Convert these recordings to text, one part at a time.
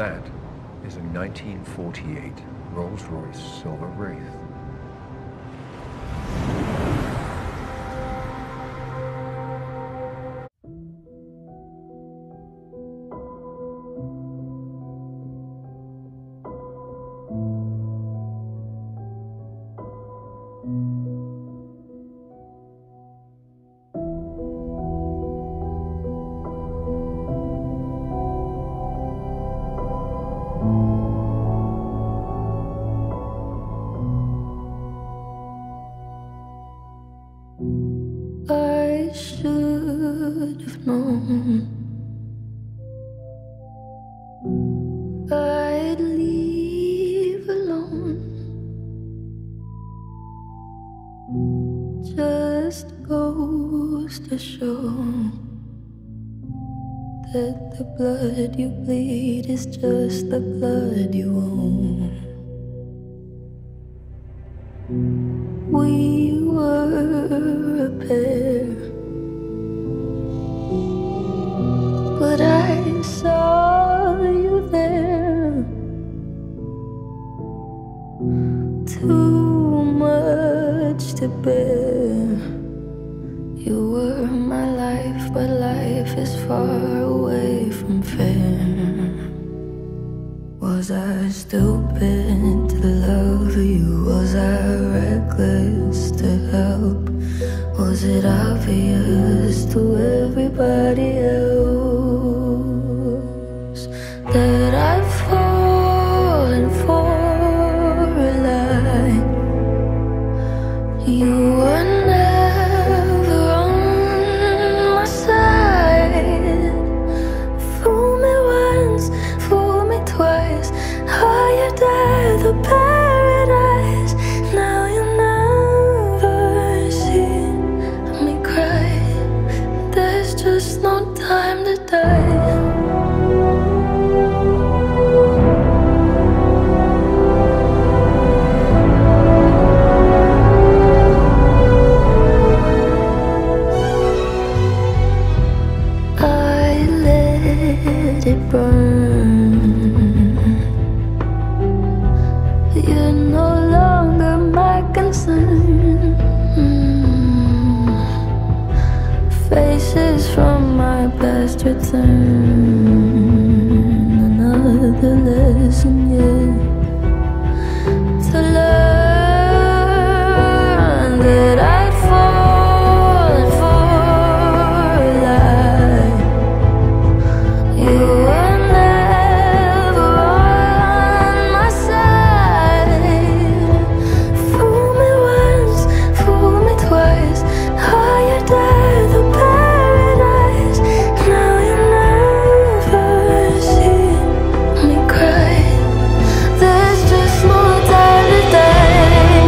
That is a 1948 Rolls-Royce Silver Wraith. I should have known I'd leave alone. Just goes to show that the blood you bleed is just the blood you own. We were a pair, but I saw you there. Too much to bear. You were my life, but life is far away from fair. Was I stupid to love you? Was I reckless to help? Was it obvious to everybody else that I've fallen for a lie? You were never on my side. Fool me once, fool me twice. Higher the paradise. Now you never see me cry. There's just no time to die. I let it burn. You're no longer my concern. Faces from my past return. Another lesson yet to learn that I'd fallen for a lie. You were never on my side. Fool me once, fool me twice. Higher the paradise. Now you never see me cry. There's just no time to die.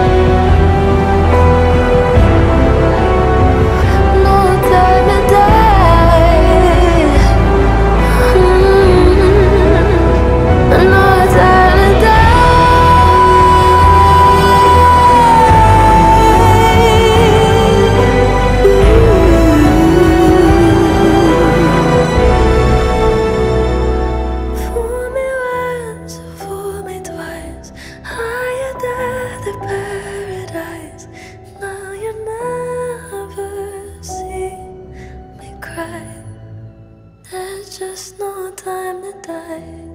No time to die. No time to die. Fool me once, fool me twice. Higher the paradise. Now you never see me cry. There's just no time to die.